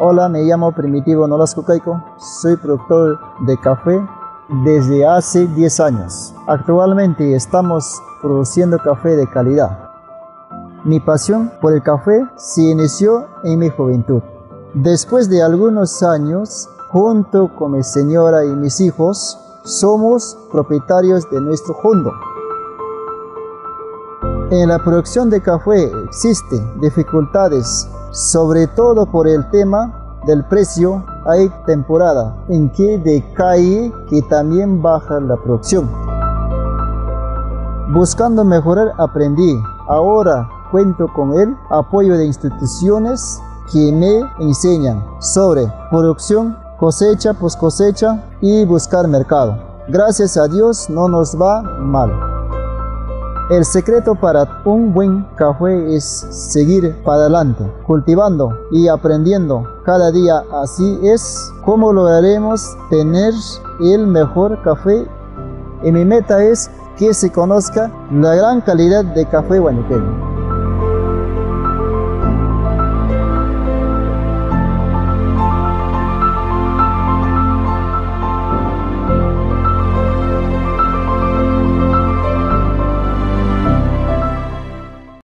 Hola, me llamo Primitivo Nolasco Caico, soy productor de café desde hace 10 años. Actualmente estamos produciendo café de calidad. Mi pasión por el café se inició en mi juventud. Después de algunos años, junto con mi señora y mis hijos, somos propietarios de nuestro fondo. En la producción de café existen dificultades, sobre todo por el tema del precio. Hay temporada en que decae, que también baja la producción. Buscando mejorar aprendí. Ahora cuento con el apoyo de instituciones que me enseñan sobre producción, cosecha, post cosecha y buscar mercado. Gracias a Dios no nos va mal. El secreto para un buen café es seguir para adelante, cultivando y aprendiendo cada día. Así es como lograremos tener el mejor café. Y mi meta es que se conozca la gran calidad de café huanuqueño.